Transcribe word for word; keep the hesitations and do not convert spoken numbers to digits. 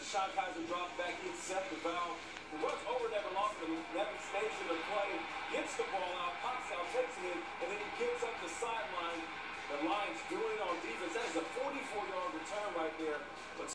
shot hasn't dropped back. He accepts the foul. He runs over never longer than Nevin stays in the play, gets the ball out, pops out, takes it in, and then he gives up the sideline. The Lions doing it on defense. That is a forty-four yard return right there. But